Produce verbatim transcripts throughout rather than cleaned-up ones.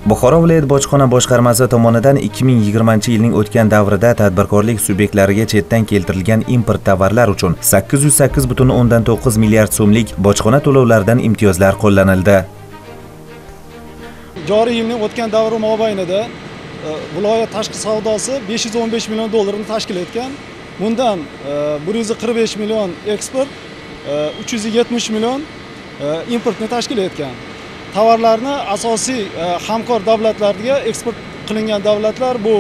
Buxoro viloyat bojxona boshqarmasi tomonidan ikki ming yigirmanchi yilning o'tgan davrida tadbirkorlik subyektlariga chetdan keltirilgan import tovarlar uchun sakkiz yuz sakkiz butun o'ndan to'qqiz milliard so'mlik bojxona to'lovlaridan imtiyozlar qo'llanildi. Joriy yilning o'tgan davri mobaynida viloyat tashqi savdosi besh yuz o'n besh million dollarni tashkil etgan. Bundan bir yuz qirq besh million eksport, uch yuz yetmish million importni tashkil etgan. Tovarlarni asosiy hamkor davlatlarga eksport qilingan davlatlar bu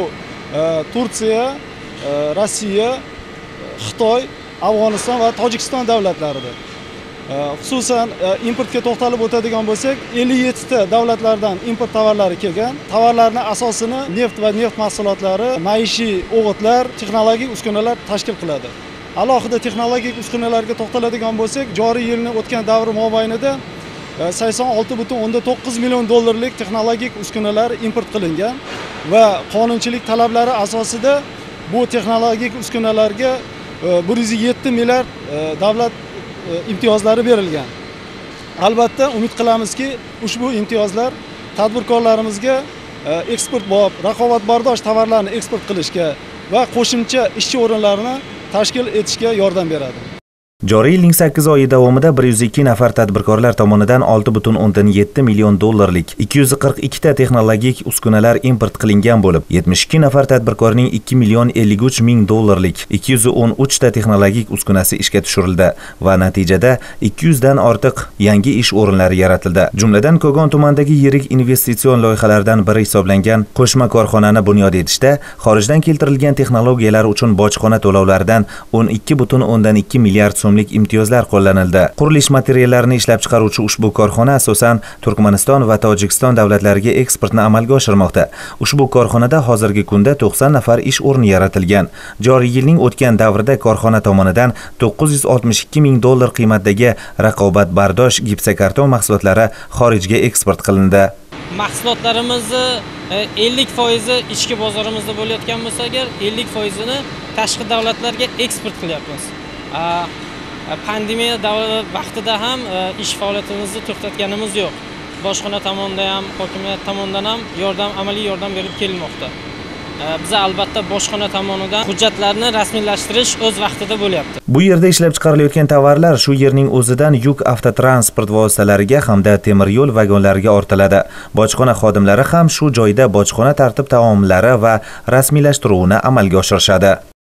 Turkiya, Rossiya, Xitoy, Afg'oniston va Tojikiston davlatlaridir. Xususan importga to'xtalib o'tadigan bo'lsak, ellik yetti ta davlatlardan import tovarlari kelgan. Tovarlarning asosini neft va neft mahsulotlari, maishiy o'g'itlar, texnologik uskunalar tashkil qiladi. Alohida texnologik uskunalarga to'xtaladigan bo'lsak, joriy yilning o'tgan davri mobaynida sakson olti butun o'ndan to'qqiz million dollarlik texnologik uskunalar import qilingan va qonunchilik talablari asosida bu texnologik uskunalarga bir yuz yetti milliard davlat imtiyozlari berilgan. Albatta umid qilamizki, ushbu imtiyozlar tadbirkorlarimizga eksportbop, raqobatbardosh tovarlarni eksport qilishga va qo'shimcha ishchi o'rinlarini tashkil etishga yordam beradi. Joriy yilning sakkiz oyi davomida bir yuz ikki nafar tadbirkorlar tomonidan olti butun o'ndan yetti million dollarlik ikki yuz qirq ikki ta texnologik uskunalar import qilingan bo'lib, yetmish ikki nafar tadbirkorning ikki million ellik uch ming dollarlik ikki yuz o'n uch ta texnologik uskunasi ishga tushirildi va natijada ikki yuz dan ortiq yangi ish o'rinlari yaratildi. Jumladan, Kogon tumanidagi yirik investitsion loyihalardan biri hisoblangan qo'shma korxonani bunyod etishda xorijdan keltirilgan texnologiyalar uchun bojxona to'lovlaridan o'n ikki butun o'ndan ikki milliard so'm imtiyozlar qo'llanildi. Qurilish materiallarini ishlab chiqaruvchi ushbu korxona asosan Turkmaniston va Tojikiston davlatlariga eksportni amalga oshirmoqda. Ushbu korxonada hozirgi kunda to'qson nafar ish o'rni yaratilgan. Joriy yilning o'tgan davrida korxona tomonidan to'qqiz yuz oltmish ikki ming dollar qiymatdagi raqobatbardosh gipsokarton mahsulotlari xorijga eksport qilindi. Mahsulotlarimizni ellik foiz ichki bozorimizda bo'layotgan bo'lsa, agar ellik foiz ni tashqi davlatlarga eksport qilyapmiz. Pandemiya davri vaqtida ham ish faoliyatimizni to'xtatganimiz yo'q. Bojxona tomonidan ham, hokimiyat tomonidan ham yordam, amaliy yordam berib kelmoqda. Biz albatta bojxona tomonidan hujjatlarni rasmiylashtirish o'z vaqtida bo'lyapti. Bu yerda ishlab chiqarilayotgan tovarlar shu yerning o'zidan yuk avtotransport vositalariga hamda temir yo'l vagonlariga ortiladi. Bojxona xodimlari ham shu joyda bojxona tartib-taomillari va rasmiylashtiruvni amalga oshirishadi.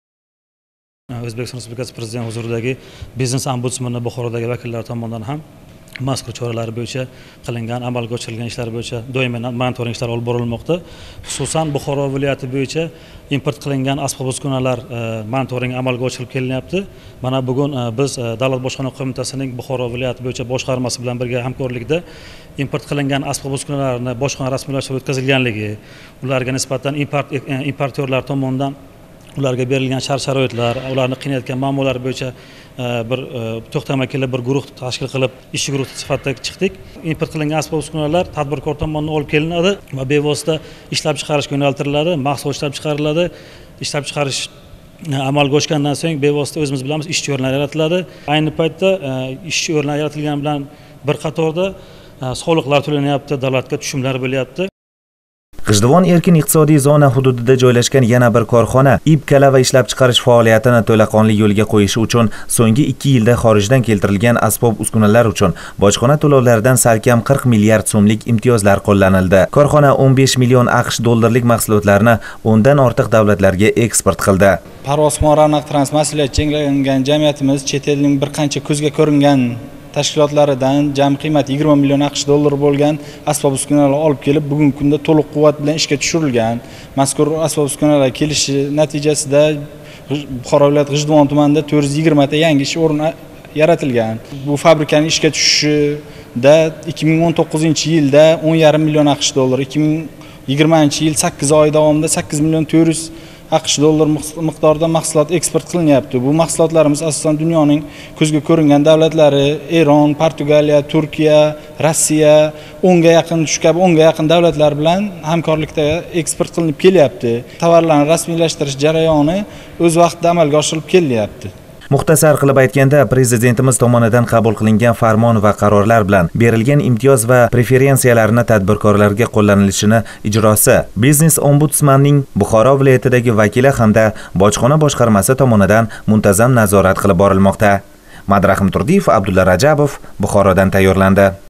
O'zbekiston Respublikasi Prezidenti huzuridagi biznes ombudsmani Buxorodagi vakillari tomonidan ham mazkur choralar bo'yicha qilingan, amalga oshirilgan ishlar bo'yicha doimiy monitoring ishlari olib borilmoqda. Xususan Buxoro viloyati bo'yicha import qilingan asbob uskunalar monitoring amalga oshirilib kelinyapti. Mana bugun biz Davlat bojxona qo'mitasining Buxoro viloyati bo'yicha boshqarmasi bilan birga hamkorlikda import qilingan asbob uskunalarni bojxona rasmiylashtirib o'tkazilganligi, ularga nisbatan import importyorlar tomonidan ularga berilgan shart-sharoitlar, ularni qiynayotgan muammolar bo'yicha bir to'xtamay kelib bir guruh tashkil qilib, ish guruhi sifatida chiqdik. Import qilingan asbob uskunalar tadbirkor tomonidan olib kelinadi va bevosita ishlab chiqarishga yo'naltiriladi, mahsulot ishlab chiqariladi. Ishlab chiqarish amalga oshgandan so'ng bevosita o'zimiz bilamiz ishchi o'rinlar yaratiladi. Ayni paytda ishchi o'rinlar yaratilgani bilan bir qatorda soliqlar to'lanyapti, davlatga tushumlar bo'lyapti. G'ijduvon erkin iqtisodiy zona hududida joylashgan yana bir korxona ip-kala va ishlab chiqarish faoliyatini to'laqonli yo'lga qo'yishi uchun so'nggi ikki yilda xorijdan keltirilgan asbob uskunalar uchun bojxona to'lovlaridan salkam qirq milliard so'mlik imtiyozlar qo'llanildi. Korxona o'n besh million AQSh dollarlik mahsulotlarni o'ndan ortiq davlatlarga eksport qildi. Parvozxon Ravnaq Trans mas'uliyati cheklangan jamiyatimiz chet elning bir qancha ko'zga ko'ringan tashkilotlaridan jami qiymati yigirma million AQSh dollari bo'lgan asbob uskunalar olib kelib, bugungi kunda to'liq quvvat bilan ishga tushirilgan. Mazkur asbob uskunalar kelishi natijasida Buxoro viloyati G'ijduvon tumanida to'rt yuz yigirma ta yangi ish o'rni yaratilgan. Bu fabrikaning ishga tushishida ikki ming o'n to'qqizinchi yilda o'n yarim million AQSh dollar, ikki ming yigirmanchi yil sakkiz oy davomida sakkiz million to'rt yuz AQSh dollar miqdorida mahsulot eksport qilinyapti. Bu mahsulotlarimiz asosan dunyoning ko'zga ko'ringan davlatlari Eron, Portugaliya, Turkiya, Rossiya, o'nga yaqin shu kabi o'nga yaqin davlatlar bilan hamkorlikda eksport qilinib kelyapti. Tovarlarni rasmiylashtirish jarayoni o'z vaqtida amalga oshirilib kelyapti. Muxtasar qilib aytganda, prezidentimiz tomonidan qabul qilingan farmon va qarorlar bilan berilgan imtiyoz va preferensiyalarni tadbirkorlarga qo'llanilishini ijrosi biznes ombudsmanning Buxoro viloyatidagi vakili hamda bojxona boshqarmasi tomonidan muntazam nazorat qilib borilmoqda. Madrahim Turdiyev, Abdulla Rajabov, Buxorodan tayyorlandi.